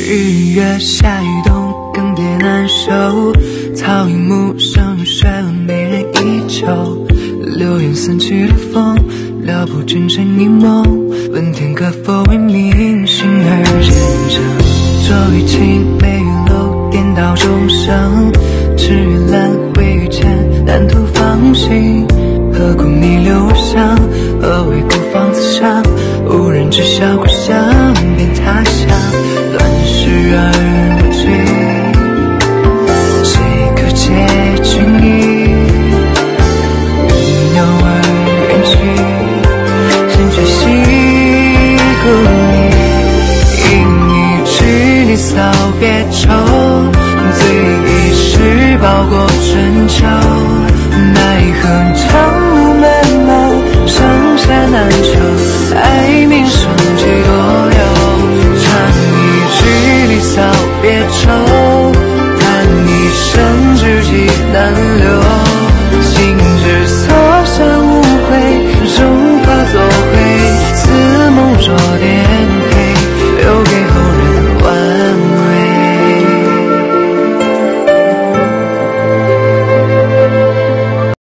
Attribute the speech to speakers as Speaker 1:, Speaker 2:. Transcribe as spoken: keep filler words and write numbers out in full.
Speaker 1: 日月下雨冬，更迭难收。草影木生入水了，没人依旧。流言散去的风，撩拨君臣一梦。问天可否为民心而认证？昨雨晴，梅雨楼，颠倒众生。赤月蓝，会遇见，难图芳心。何苦逆流而上？何为孤芳自赏？无人知晓故乡，变他乡。乱世而无尽，谁可解君意？云游而远去，谁觉兮故里？因一句离骚别愁，醉一时饱过春秋。奈何朝